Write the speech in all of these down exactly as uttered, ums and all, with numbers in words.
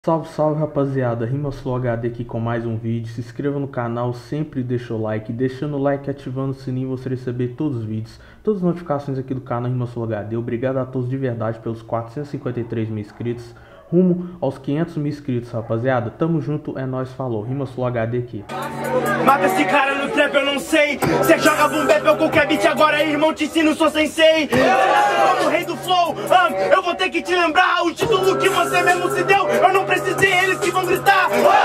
Salve, salve rapaziada, RimaFlow H D aqui com mais um vídeo. Se inscreva no canal, sempre deixa o like, deixando o like e ativando o sininho você receber todos os vídeos, todas as notificações aqui do canal RimaFlow H D. Obrigado a todos de verdade pelos quatrocentos e cinquenta e três mil inscritos, rumo aos quinhentos mil inscritos, rapaziada. Tamo junto, é nóis, falou, RimaFlow H D aqui. Mata esse cara no trap, eu não sei. Cê joga boom bap ou qualquer beat agora, irmão, te ensino, sou sensei. Você nasceu como rei do flow, ah, eu vou ter que te lembrar o título que você mesmo se deu. Eu não precisei, eles que vão gritar.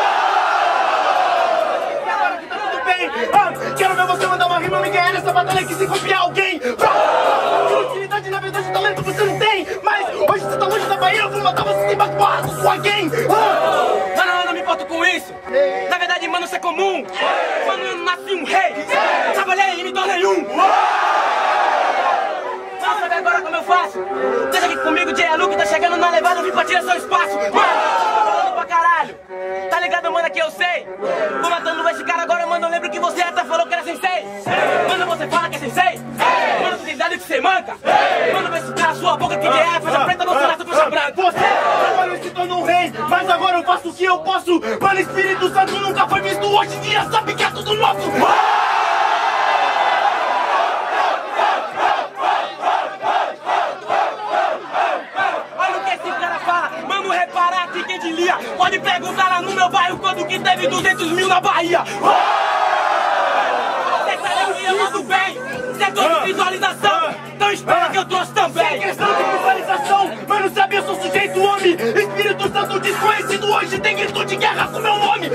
E agora que tá tudo bem, ah, quero ver você mandar uma rima e me ganhar nessa batalha que se copiar alguém. Que utilidade, na verdade, talento você não tem. Mas hoje você tá longe da Bahia, eu vou matar você sem porra com sua gang. Mano, eu não me importo com isso. Na verdade, mano, isso é comum. Mano, eu nasci um rei. Trabalhei e me tornei um. Mano, sabe agora como eu faço? Deixa aqui comigo, J. Luke tá chegando na levada, eu vim pra tirar seu espaço. Mano, tô falando pra caralho. Tá ligado, mano, que eu sei. Tô matando esse cara agora, mano, eu lembro que você até falou que era sensei. Mano, você fala que é sensei. Mano, tu tem idade que você manca. Mano, vê se cala sua boca que J é faixa preta, não se nasce faixa branca. Você, mano, se tornou um rei, mas agora eu faço o que eu posso. Mano, Espírito Santo nunca foi visto, hoje em dia sabe que é tudo nosso. Olha o que esse cara fala, mano, repara aqui quem de lia. Pode perguntar lá no meu bairro quando que teve duzentos mil na Bahia. Cê sabe que eu mando bem, cê gosta de visualização, então espera que eu trouxe também. Sem questão de visualização, mano, sabe, eu sou sujeito homem. Espírito Santo desconhecido hoje tem grito de guerra com meu nome.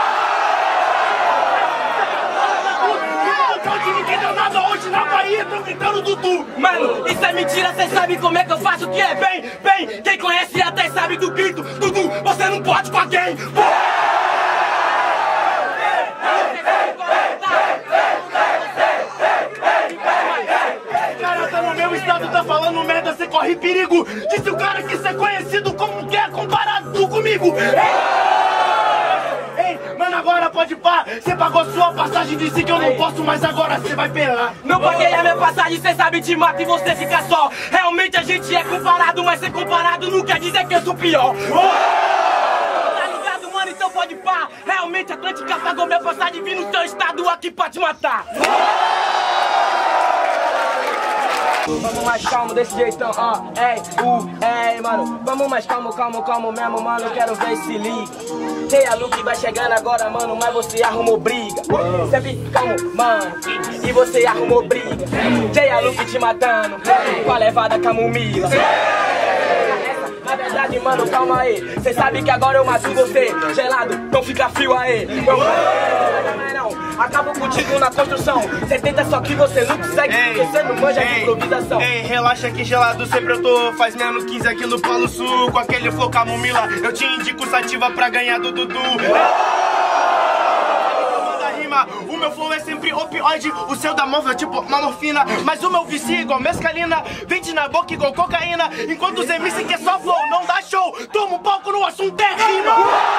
Ninguém deu nada hoje na Bahia, tão gritando Dudu. Mano, isso é mentira, cê sabe como é que eu faço o que é bem. Bem, quem conhece até sabe do grito. Dudu, você não pode com alguém. Cara, tá no meu estado, tá falando merda, cê corre perigo. Disse o cara que cê é conhecido como que é comparado comigo. Mano, agora pode pá, cê pagou sua passagem, disse que eu não posso, mas agora cê vai pelar. Não paguei a minha passagem, cê sabe te mata e você fica só. Realmente a gente é comparado, mas ser comparado não quer dizer que eu sou pior. Tá ligado, mano? Então pode pá. Realmente a Atlântica pagou minha passagem, vim no seu estado aqui pra te matar. Vamos mais calmo desse jeitão, ó, ei, uh, ei, mano. Vamos mais calmo, calmo, calmo mesmo, mano, quero ver se liga. J. Luke vai chegando agora, mano, mas você arrumou briga. Sempre calmo, mano, e você arrumou briga. J. Luke te matando, com a levada camomila. Na verdade, mano, calma aí. Cê sabe que agora eu mato você. Gelado, não fica frio aí. Meu mano, não, acabo contigo na construção. Cê tenta só que você não consegue, ei, porque cê não manja ei, de improvisação. Ei, relaxa que gelado sempre eu tô. Faz menos quinze aqui no Polo Sul. Com aquele flow camomila, eu te indico sativa pra ganhar do Dudu. O meu flow é sempre opioide, o seu da móvel é tipo uma morfina. Mas o meu vicia igual mescalina, vende na boca igual cocaína. Enquanto os M C que é só flow, não dá show. Toma um palco no assunto é rima.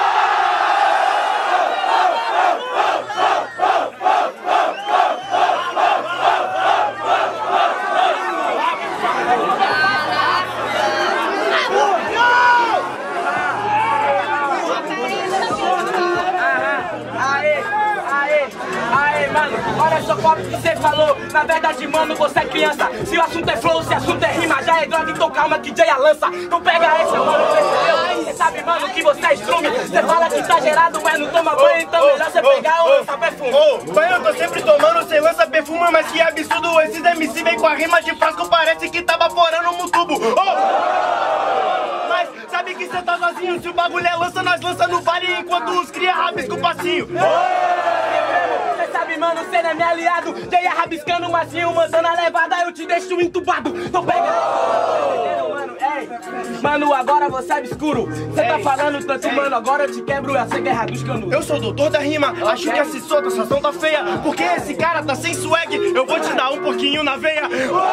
Olha só qual que você falou. Na verdade, mano, você é criança. Se o assunto é flow, se o assunto é rima, já é droga, então calma que J lança. Então pega essa, mano, percebeu? Você sabe, mano, que você é estrume. Você fala que tá gerado, mas não toma banho, então oh, melhor você oh, pegar ou oh, lançar perfume. Oh, banho eu tô sempre tomando, você lança perfume, mas que absurdo. Esses M C vem com a rima de frasco, parece que tá vaporando no tubo. Oh! Mas sabe que cê tá sozinho, se o bagulho é lança, nós lança no vale, enquanto os cria rabisca o passinho. Cê sabe, mano, cê não é meu aliado. J rabiscando o macinho, mandando a levada, eu te deixo entubado. Então pega aí, mano, ei. Mano, agora você é obscuro. Cê tá falando tanto, mano, agora eu te quebro, eu sei guerra dos canudos. Eu sou o doutor da rima, acho que essa solta, essa ação tá feia. Porque esse cara tá sem swag, eu vou te dar um pouquinho na veia.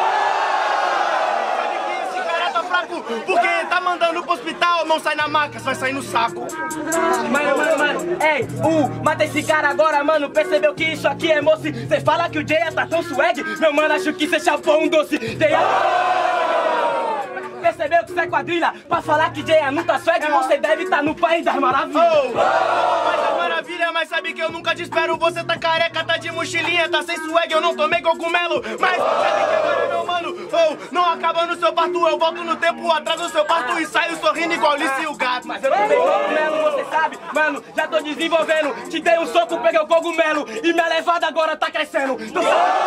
Porque tá mandando pro hospital, não sai na maca, vai sair no saco. Mano, mano, mano, ei, uh, mata esse cara agora, mano. Percebeu que isso aqui é moço? Cê fala que o J tá tão swag, meu mano, acho que cê chapou um doce. J percebeu que isso é quadrilha? Pra falar que Jay não tá swag, você deve tá no país das maravilhas. Oh, mas é maravilha, mas sabe que eu nunca te espero. Você tá careca, tá de mochilinha, tá sem swag, eu não tomei cogumelo. Mas sabe que agora, meu mano, oh, não acaba no seu parto. Eu volto no tempo atrás do seu parto e saio sorrindo igual Alice e o gato. Mas eu não tomei cogumelo, você sabe, mano, já tô desenvolvendo. Te dei um soco, peguei o cogumelo e minha levada agora tá crescendo. Você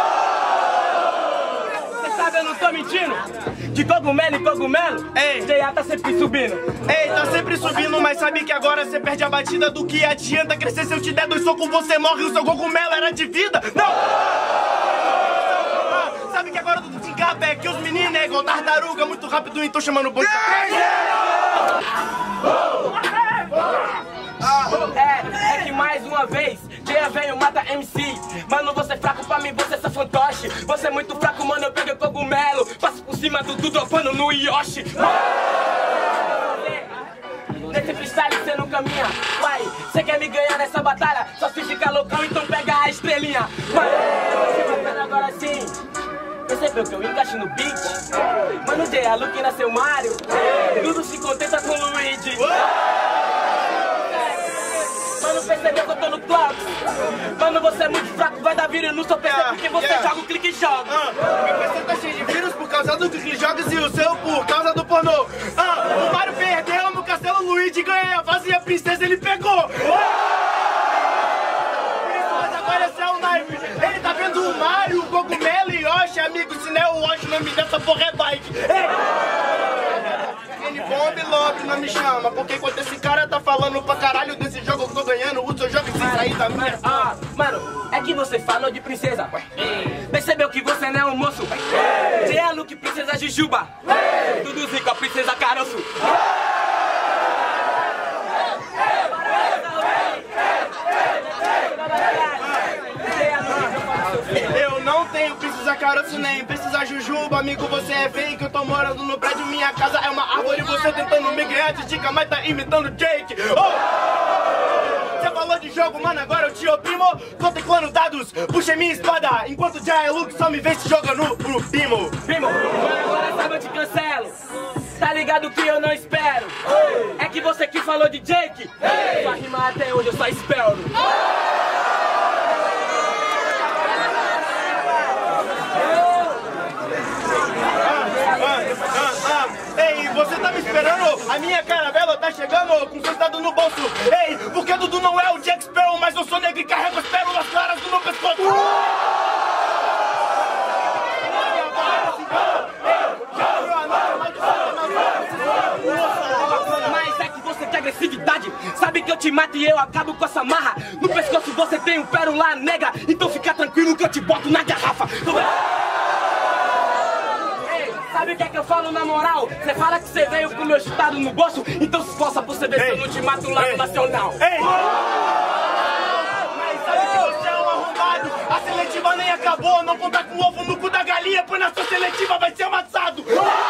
sabe, eu não tô mentindo. De cogumelo em cogumelo, ei, Jay tá sempre subindo. Ei, tá sempre subindo, mas sabe que agora você perde a batida. Do que adianta crescer se eu te der dois socos, você morre. O seu cogumelo era de vida. Não! Ah, sabe que agora tudo se encapa, é que os meninos é igual tartaruga, muito rápido, então chamando o bonde. É, é que mais uma vez, Jay veio mata M C. Mano, você é fraco pra mim, você é só fantoche. Você é muito fraco, mano, eu peguei cogumelo. Passo por cima do tudo, dropando no Yoshi. Nesse freestyle cê não caminha. Vai, cê quer me ganhar nessa batalha? Só se ficar loucão, então pega a estrelinha. Mano, eu tô te matando agora sim. Percebeu que eu encaixo no beat? Mano, Jay, a Luke nasceu Mario. Tudo se contenta com o Luigi. Mano, percebeu que eu tô no club. Mano, você é muito fraco, vai dar vírus no seu P C yeah, porque você yeah. joga o clique e joga. uh, Meu P C tá cheio de vírus por causa do clique e jogas e o seu por causa do pornô. uh, O Mario perdeu no castelo Luigi, ganhei a fase e a princesa ele pegou. uh! Mas agora esse é o naipe. Ele tá vendo o Mario, o cogumelo e Yoshi. Amigo, se não é o Yoshi, o nome dessa porra é bike. N-Bomb Lobby não me chama, porque enquanto esse cara tá falando pra caralho desse jogo eu tô ganhando, o seu jogo sem sair da minha. Ah, mano, é que você falou de princesa. Percebeu que você não é um moço. Jay é Luke, princesa Jujuba. Tudo zica, princesa Caroço. Eu não tenho princesa Caroço nem princesa Jujuba. Amigo, você é fake, eu tô morando no prédio. Minha casa é uma árvore, você tentando me ganhar de dica, mas tá imitando Jake. Oh! Você falou de jogo, mano, agora eu te oprimo. Tô teclando dados, puxei minha espada. Enquanto já é Luke, só me vê se jogando pro Primo. Primo, agora sabe eu te cancelo. Tá ligado que eu não espero. É que você que falou de Jake. Sua rima até hoje eu só espero. Ei, você tá me esperando? A minha caravela tá chegando com seus dados no bolso. Ei, porque Dudu não é o Jack Sparrow, mas eu sou negro e carrego as pérolas claras do meu pescoço. Mas é que você tem agressividade. Sabe que eu te mato e eu acabo com essa marra. No pescoço você tem um pérola negra. Então fica tranquilo que eu te boto na garrafa. Sabe o que é que eu falo na moral? Você fala que você veio com o meu chutado no bolso. Então se esforça pra você ver se eu não te mato lá no Nacional. Ei! Mas sabe que você é um arrombado. A seletiva nem acabou. Não contar com o ovo no cu da galinha, pois na sua seletiva vai ser amassado.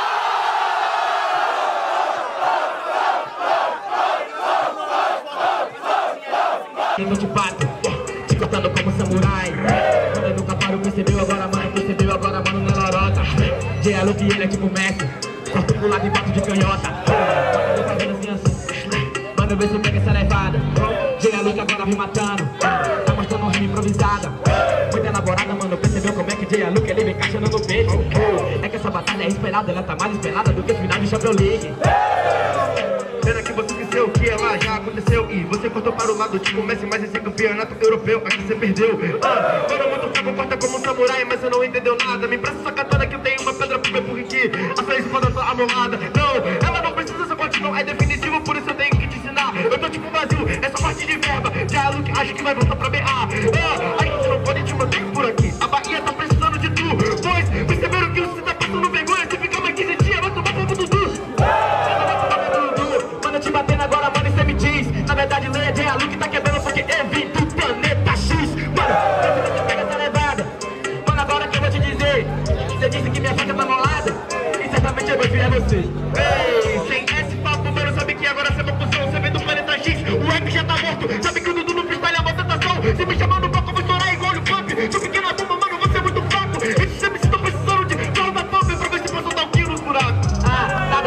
Eu te bato, te cortando como samurai. Quando eu nunca paro, percebeu agora, mano, percebeu agora, mano, na lorota. Jay é Luke, ele é tipo Messi, corto pro lado e bato de canhota. Eu tô vendo assim, assim, mano, vê se eu pego essa levada. Jay é Luke agora me matando, tá mostrando um rima improvisada. Muita elaborada, mano, percebeu como é que Jay é Luke, ele vem encaixando no peito. É que essa batalha é esperada, ela tá mais esperada do que os finais de Champions League. Pena que você esqueceu o que ela já aconteceu e você cortou para o lado tipo Messi, mas esse campeonato europeu aqui você perdeu. Ah, todo mundo fraco, corta como um samurai, mas você não entendeu nada. Me empresta sua katana que eu tenho uma pedra pro meu burriqui. A sua espada tá amolada. Não, ela não precisa, seu corte não é definitivo, por isso eu tenho que te ensinar. Eu tô tipo vazio, é só parte de verba. Já Luke, acho que vai voltar pra B A. Ah, a gente não pode te manter por aqui. A Bahia tá precisando de tu. Pois, perceberam que você tá passando vergonha. Se ficar mais quinze dias, vai tomar fogo do Dudu. Mano, te batendo agora, mano, isso é me diz. Na verdade, não é Jay Luke, tá quebrando porque é vim do planeta X. Mano, eu que pega essa levada. Mano, agora que eu vou te dizer. Você disse que minha faca tá molada e certamente eu vou virar você. Ei, sem esse papo, mano, sabe que agora você é uma função. Você vem do planeta X, o rap já tá morto. Sabe que o Dudu no freestyle é uma tentação. Se me chamar no palco, eu vou estourar igual o pump. Sou pequena bomba, mano, você é muito fraco. Esses sempre estão precisando de carro da pump pra ver se posso dar um tiro nos buracos. Ah, tá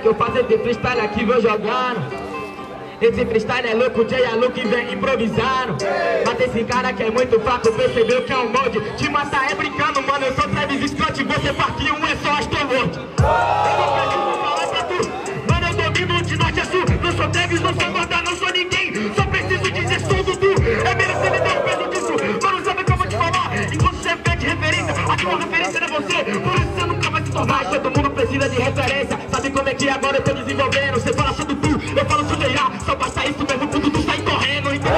que eu faço esse freestyle aqui, vou jogando. Esse freestyle é louco, o Jay é louco e vem improvisando. Mas esse cara que é muito fraco percebeu que é um molde. Te matar é brincando, mano, eu sou Travis Scott. Você partiu um é só Astroworld. Eu não preciso falar pra tu, mano, eu domino de norte a sul. Não sou Travis, não sou Gorda, não sou ninguém. Só preciso dizer sou Dudu. É menos você me deu o peso disso. Mano, sabe o que eu vou te falar? Enquanto você pede referência, a tua referência não é você. Por isso você nunca vai se tornar. Mas todo mundo precisa de referência. Sabe como é que agora eu tô desenvolvendo? Você fala só Dudu, eu falo só J A. Só basta isso mesmo quando tu sai correndo, entendeu?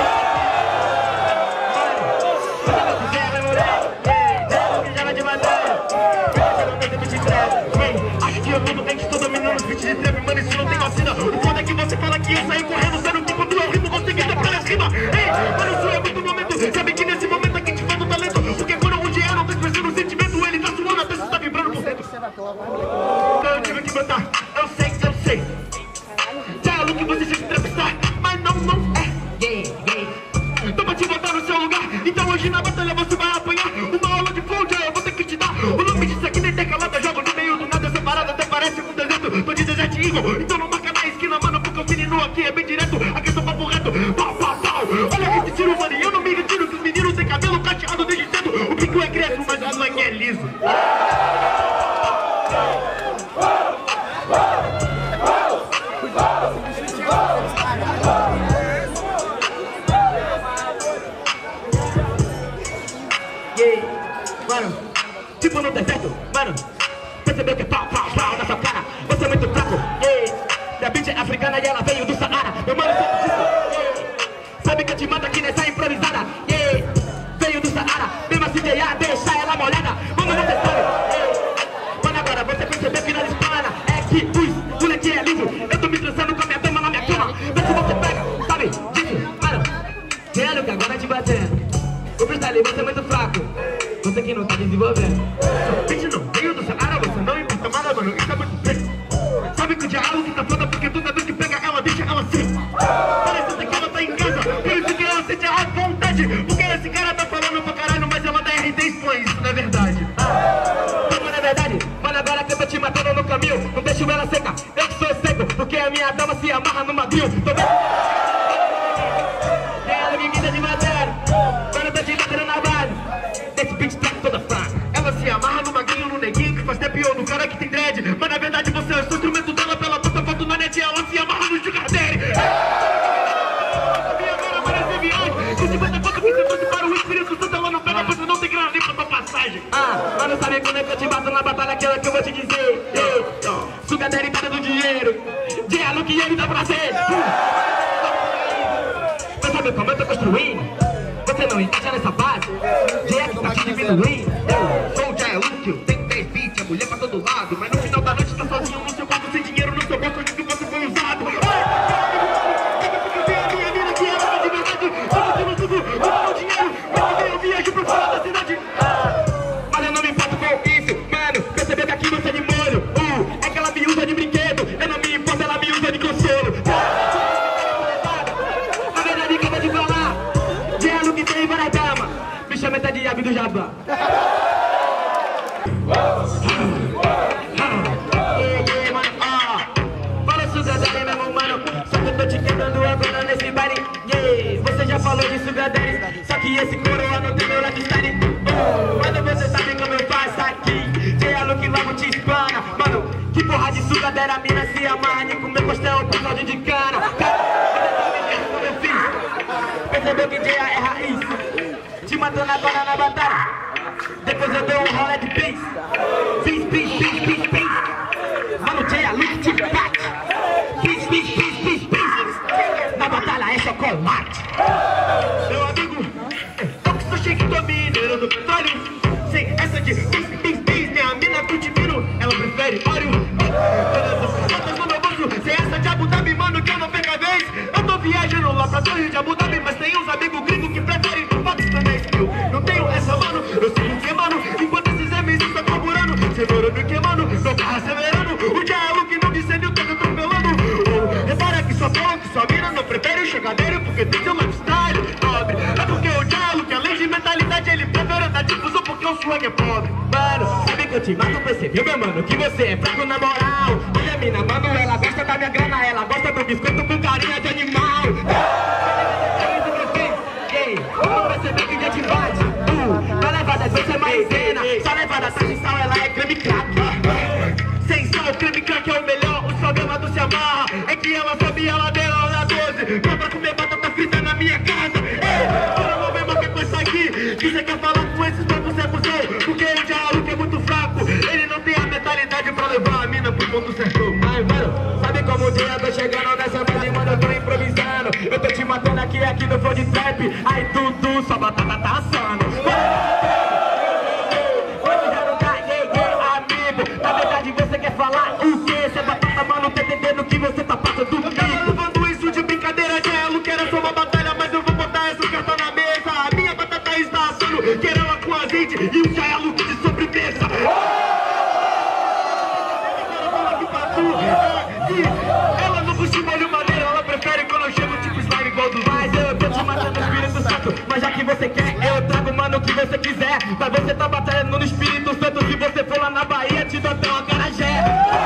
Acho que eu mundo tem que estou dominando os beats de trap, mano, isso não tem vacina. O foda é que você fala que eu saí correndo, sendo que quando eu rimo você grita pelas rimas. Ei, mano, isso é muito momento. Sabe que nesse momento aqui te falta talento. Porque quando o dia não tá expressando o sentimento, ele tá suando, até você tá vibrando por dentro. Então eu tive que botar, eu sei, eu sei. Já é o que você se entrevistar, mas não, não é. Yeah, yeah. Tô pra te botar no seu lugar, então hoje na batalha você vai apanhar. Uma aula de flow, já eu vou ter que te dar. O nome disso aqui nem decalada, jogo no meio do nada, separado até parece um deserto. Tô de Desert Eagle, então não marca na esquina, mano, porque o menino aqui é bem direto. Aqui é só papo reto, pau, pau, pau. Olha esse tiro, mano, e eu não me retiro que os meninos têm cabelo cacheado desde cedo. O pico é crespo, mas o moleque é liso. Yeah, mano, tipo no deserto, mano, percebeu que é pau, pau, pau na sua cara. Você é muito fraco, yeah. Minha bitch é africana e ela veio do Saara. Meu mano sabe disso, yeah. Sabe que eu te mato aqui nessa improvisada, yeah. Veio do Saara, mesmo assim J A, deixa ela molhada. Mano, você sabe, yeah. Mano, agora você percebeu que não espana. É que os moleque é liso. Eu tô me transando com a minha dama na minha cama. Vê se você pega, sabe disso, mano. Quero que agora te batendo. O freestyle você é muito fraco, você que não tá desenvolvendo. Bitch não veio do Saara, você não importa nada, mano, isso é muito bem. Sabe que o diálogo que tá foda, porque toda vez que pega ela, deixa ela assim. Parece que ela tá em casa, por isso que ela sente a vontade. Porque esse cara tá falando pra caralho, mas ela da R T expõe, isso não é verdade. Não, não é verdade, mano, agora que eu tô te matando no caminho, não deixo ela seca, eu que sou seco, porque a minha dama se amarra no madrinho. Tô vendo? Tem ela me vida de matar. Esse beat tá toda fraca. Ela se amarra no magrinho, no neguinho que faz step ou no cara que tem dread. Mas na verdade você é o instrumento dela, pela bota foto na net. Ela se amarra no sugar daddy. E agora parece viagem. Se cinquenta fotos que você fosse para o Espírito Santo, ela não pega, pois não tem grana nem pra tua passagem. Ah, mas não sabe quando é que eu te bato na batalha, aquela que eu vou te dizer. Ei, sugar daddy tá dando dinheiro, dinheiro que ele dá prazer. Você sabe como eu tô construindo? Você não encaixa nessa base, J A que tá te diminuindo. Eu sou o J A Luke, eu tenho dez beats, é mulher pra todo lado. Mas no final da noite tá sozinho no seu quarto, sem dinheiro no seu bolso, onde que você foi usado. Eu tenho a minha vida que era de verdade. Vamos tudo, tudo, vamos no dinheiro. Mas eu viajo pro fora da cidade. Mas eu não me importo com isso, mano. Percebeu que aqui você é de molho. Uh, é que ela me usa de brinquedo. Eu não me importo, ela me usa de consolo. Na verdade, acaba de falar. Que tem várias damas, me chama até de Yabi do Jabá. Fala sugar daddy, meu mano, só que eu tô te quebrando agora nesse baile. Yeah. Você já falou de sugar daddy, só que esse coroa não tem meu lifestyle. Mas você sabe como eu faço aqui, J A Luke logo te espana. Mano, que porra de sugar daddy, a mina se amarra de comer costela com caldo de cana. Como eu fiz, percebeu que J A é raiz, te matando agora na batalha. Depois eu dou um rolê de peace. Peace, peace, peace, peace, peace. Mano, J A Luke te bate. Peace, peace, peace, peace, peace. Na batalha é chocolate. Meu amigo, eu que sou chique, tô mineiro do petróleo. Sem essa de peace, peace, peace. Minha mina curte mino, ela prefere óleo. Todas as fotos no meu bolso, sem essa de Abu Dhabi, mano, que eu não perco a vez. Eu tô viajando lá pra Torre de Abu Dhabi, mas tem uns amigos gringos que preferem fotos também. Eu não tenho essa, mano, eu sei o que, mano. Enquanto esses M Cs estão carburando, segurando o que, mano, meu carro acelerando. O J A Luke não descendeu, tá atropelando. Oh, repara que sua bola, que sua mina não prefere chocadeiro, porque tem seu lifestyle pobre. É porque o J A Luke, além de mentalidade, ele prefere andar de fusão porque o swag é pobre. Mano, sabe que eu te mato, percebeu, meu mano, que você é fraco na moral. Olha a mina, mano, ela gosta da minha grana, ela gosta do biscoito com carinha de animal. Ei, vamos perceber que já te bate. Uh, vai levar dez vezes é maisena, só levada tá sem sal, ela é creme crack. Sem sal, creme crack é o melhor, o problema do se amarra é que ela sabia a ladeira da doze. Dá pra comer batata frita na minha casa. Ei, bora mover uma coisa aqui, que você quer falar com esses papos é cuzão, porque o diálogo é muito fraco, ele não tem a mentalidade pra levar a mina pro ponto certo. Mas, mano, sabe como o dia eu tô chegando nessa base, mano, eu tô improvisando. Eu tô te matando aqui, aqui no flow de trap, aí tudo, sua batata tá assando. Amigo, na verdade você quer falar o quê? Cê batata, mano, tá entendendo que você tá passando do bico. Ela levando isso de brincadeira, já ela quer só uma batalha, mas eu vou botar essa carta na mesa. A minha batata está assando, quero ela com azeite e um jaialo de sobremesa. Ela não puxa molho maneiro, ela prefere quando eu chego tipo slime igual do mais. Eu tô te matando no Espírito Santo, mas já que você quer, eu trago, mano, o que você quiser. Mas você tá batalhando no Espírito Santo, se você for lá na Bahia, te dou até uma acarajé.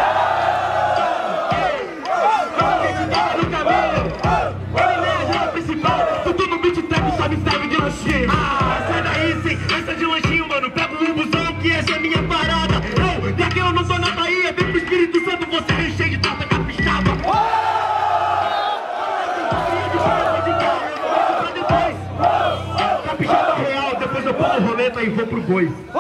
No caminho, ele é a agenda principal, tudo no beat trap, só me serve de lanchinho. Ah, sai daí, sim, essa de lanchinho, mano, pega um busão que essa é minha parada. Não, já que eu não tô na Bahia, vem pro Espírito Santo, você recheio de torta capixaba. Capixaba real, depois eu pulo roleta e vou pro boi.